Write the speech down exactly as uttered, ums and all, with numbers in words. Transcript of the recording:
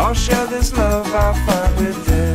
I'll share this love I find with them.